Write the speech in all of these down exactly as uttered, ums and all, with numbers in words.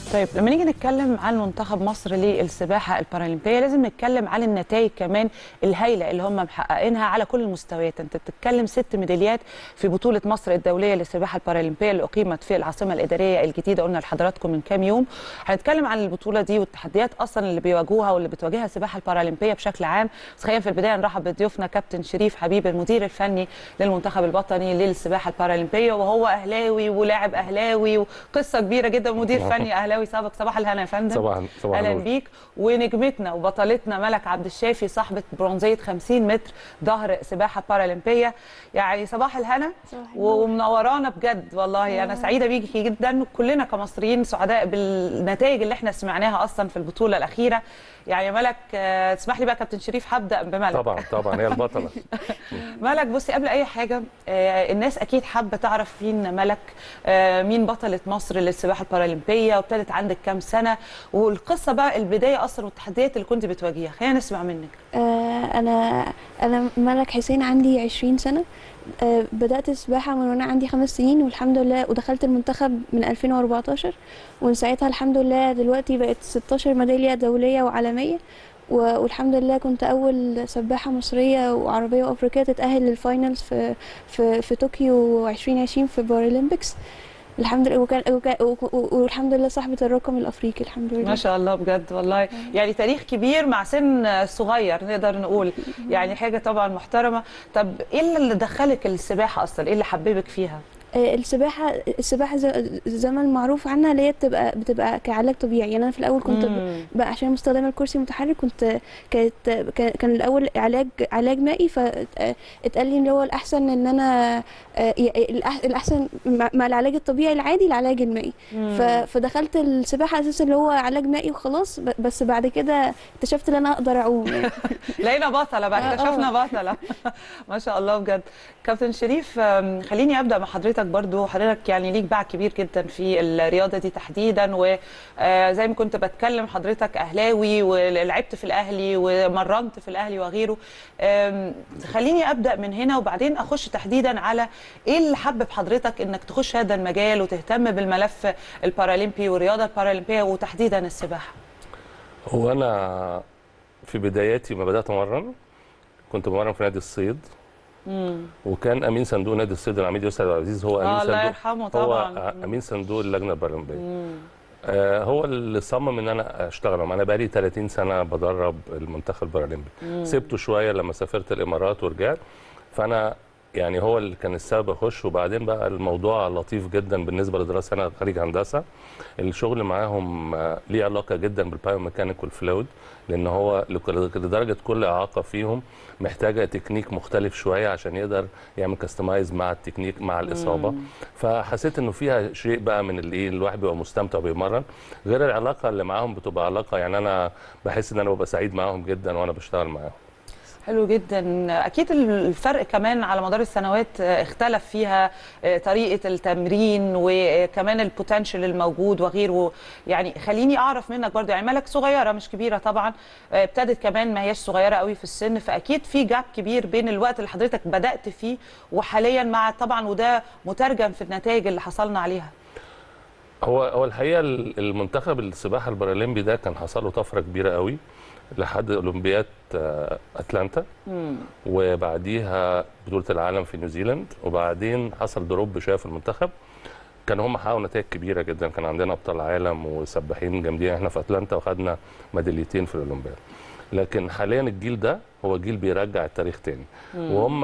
طيب لما نيجي نتكلم عن منتخب مصر للسباحه البارالمبيه لازم نتكلم عن النتائج كمان الهائله اللي هم محققينها على كل المستويات. انت بتتكلم ست ميداليات في بطوله مصر الدوليه للسباحه البارالمبيه اللي اقيمت في العاصمه الاداريه الجديده، قلنا لحضراتكم من كام يوم. هنتكلم عن البطوله دي والتحديات اصلا اللي بيواجهوها واللي بتواجهها السباحه البارالمبيه بشكل عام. بس خلينا في البدايه نرحب بضيوفنا كابتن شريف حبيب المدير الفني للمنتخب الوطني للسباحه البارالمبيه، وهو اهلاوي ولاعب اهلاوي وقصه كبيره جدا، مدير فني اهلاوي سابق. صباح الهنا يا فندم. صباح صباح اهلا بيك. ونجمتنا وبطلتنا ملك عبد الشافي صاحبه برونزيه خمسين متر ظهر سباحه بارالمبيه. يعني صباح الهنا ومنورانا بجد والله. انا سعيده بيكي جدا، كلنا كمصريين سعداء بالنتائج اللي احنا سمعناها اصلا في البطوله الاخيره. يعني ملك تسمح لي بقى كابتن شريف هبدا بملك. طبعا طبعا هي البطله. ملك بصي، قبل اي حاجه الناس اكيد حابه تعرف مين ملك، مين بطله مصر للسباحه البارالمبيه، وابتدت عندك كام سنه، والقصه بقى البدايه اصلا والتحديات اللي كنت بتواجهيها. خلينا نسمع منك. آه انا انا ملك حسين، عندي عشرين سنه. آه بدات السباحه من وانا عندي خمس سنين والحمد لله، ودخلت المنتخب من ألفين وأربعتاشر، ومن ساعتها الحمد لله دلوقتي بقت ستاشر ميداليه دوليه وعالميه، والحمد لله كنت اول سباحه مصريه وعربيه وافريقيه تتاهل للفاينلز في في في طوكيو ألفين وعشرين في بارالمبيكس الحمد لله، وكان وكان والحمد لله صاحبه الرقم الافريقي الحمد لله. ما شاء الله بجد والله. يعني تاريخ كبير مع سن صغير نقدر نقول، يعني حاجه طبعا محترمه. طب ايه اللي دخلك السباحه اصلا؟ ايه اللي حببك فيها؟ السباحه السباحه زي ما المعروف عنها اللي هي بتبقى بتبقى كعلاج طبيعي. يعني انا في الاول كنت بقى عشان مستخدمه الكرسي المتحرك، كنت كانت كان الاول علاج علاج مائي، فاتقال لي ان هو الاحسن ان انا الاحسن مع العلاج الطبيعي العادي العلاج المائي. فدخلت السباحه اساسا اللي هو علاج مائي وخلاص. بس بعد كده اكتشفت ان انا اقدر اعوم. يعني لقينا بطله بقى، اكتشفنا بطله. ما شاء الله بجد. كابتن شريف، خليني ابدا مع حضرتك برضو. حضرتك يعني ليك باع كبير جدا في الرياضه دي تحديدا، وزي ما كنت بتكلم حضرتك اهلاوي ولعبت في الاهلي ومرنت في الاهلي وغيره. خليني ابدا من هنا وبعدين اخش تحديدا على ايه اللي حبب حضرتك انك تخش هذا المجال وتهتم بالملف البارالمبي والرياضه البارالمبيه وتحديدا السباحه. هو انا في بداياتي ما بدات امرن كنت بمرن في نادي الصيد. مم. وكان امين صندوق نادي الصيد العميد يوسف عبد العزيز هو امين آه صندوق، الله يرحمه طبعا. هو امين صندوق اللجنه البارالمبيه. آه هو اللي صمم ان انا اشتغل. انا بقالي ثلاثين سنه بدرب المنتخب البارالمبي. سبته شويه لما سافرت الامارات ورجعت، فانا يعني هو اللي كان السبب اخش. وبعدين بقى الموضوع لطيف جدا بالنسبه لدراسه. انا خريج هندسه، الشغل معاهم ليه علاقه جدا بالبايوميكانيكال فلويد، لان هو لدرجه كل اعاقه فيهم محتاجه تكنيك مختلف شويه عشان يقدر يعمل كاستمايز مع التكنيك مع الاصابه. مم. فحسيت انه فيها شيء بقى من اللي الواحد بيبقى مستمتع بيمرن، غير العلاقه اللي معاهم بتبقى علاقه. يعني انا بحس ان انا ببقى سعيد معاهم جدا وانا بشتغل معاهم. حلو جدا. اكيد الفرق كمان على مدار السنوات اختلف فيها طريقه التمرين وكمان البوتنشال الموجود وغيره. يعني خليني اعرف منك برضو، يعني ملك صغيره مش كبيره طبعا، ابتدت كمان ما هياش صغيره قوي في السن، فاكيد في جاب كبير بين الوقت اللي حضرتك بدات فيه وحاليا مع طبعا، وده مترجم في النتائج اللي حصلنا عليها. هو هو الحقيقه المنتخب السباحه البارالمبي ده كان حصل له طفره كبيره قوي لحد اولمبياد اتلانتا، مم. وبعديها بطوله العالم في نيوزيلاند، وبعدين حصل دروب شويه في المنتخب. كانوا هم حققوا نتائج كبيره جدا، كان عندنا ابطال عالم وسباحين جامدين احنا في اتلانتا، وخدنا ميداليتين في الاولمبياد. لكن حاليا الجيل ده هو جيل بيرجع التاريخ تاني، مم. وهم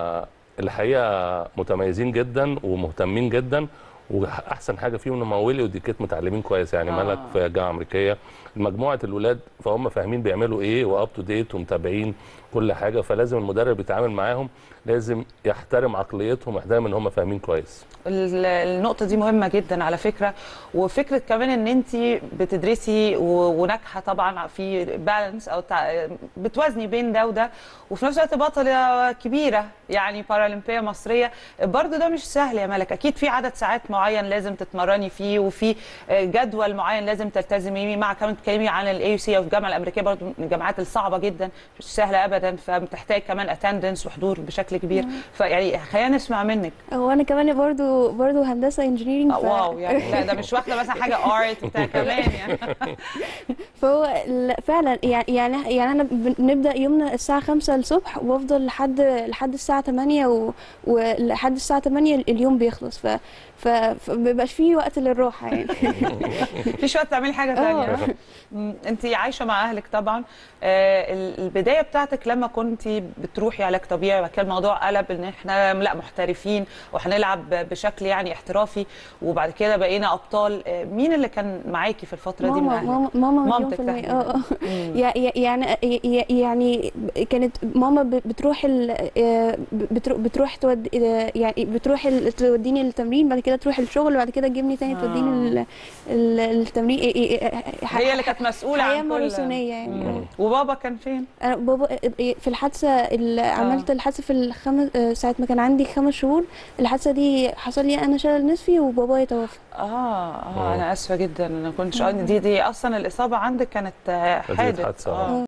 الحقيقه متميزين جدا ومهتمين جدا، واحسن حاجه فيهم ان مولي وديكيت متعلمين كويس. يعني آه. ملك في جامعه امريكيه، مجموعه الولاد فهم فاهمين بيعملوا ايه واب تو ديت ومتابعين كل حاجه. فلازم المدرب يتعامل معاهم لازم يحترم عقليتهم ويحترم ان هم فاهمين كويس. النقطه دي مهمه جدا على فكره، وفكره كمان ان انت بتدرسي وناجحه طبعا في بالانس او بتوازني بين ده وده، وفي نفس الوقت بطله كبيره يعني بارالمبيه مصريه. برضه ده مش سهل يا ملك. اكيد في عدد ساعات مع معين لازم تتمرني فيه، وفي جدول معين لازم تلتزمي بيه، مع كمان تتكلمي عن الاي يو سي او الجامعه الامريكيه برضو من الجامعات الصعبه جدا مش سهله ابدا، فبتحتاج كمان اتندنس وحضور بشكل كبير. فيعني خلينا نسمع منك. هو انا كمان برضو برضو هندسه انجينيرنج. ف... واو يعني لا ده مش واخده مثلا حاجه ارت بتاع كمان يعني. فهو فعلا يعني يعني يعني انا بنبدا يومنا الساعه خمسة الصبح وافضل لحد لحد الساعه تمانية و... ولحد الساعه تمانية اليوم بيخلص. ف فمبيبقاش فيه وقت للراحه يعني. مفيش وقت تعملي حاجه ثانيه. انت عايشه مع اهلك طبعا. آه البدايه بتاعتك لما كنت بتروحي علاج طبيعي وكان الموضوع قلب ان احنا لا محترفين وهنلعب بشكل يعني احترافي وبعد كده بقينا ابطال، آه مين اللي كان معاكي في الفتره دي من اهلك؟ ماما ماما مامتك تحديدا. اه يعني يعني كانت ماما بتروح بتروح تودي يعني بتروح توديني التمرين، بعد كده تروح الشغل وبعد كده تجيبني تاني آه. توديني التمرين. هي اللي كانت مسؤوله عن كل ماراثونيه يعني. مم. وبابا كان فين؟ انا بابا في الحادثه اللي آه. عملت الحادثه في الخمس ساعه ما كان عندي خمس شهور. الحادثه دي حصل لي انا شلل نصفي وبابايا توفى. اه اه انا اسفه جدا، انا كنتش دي دي اصلا الاصابه عندك كانت حادث. آه.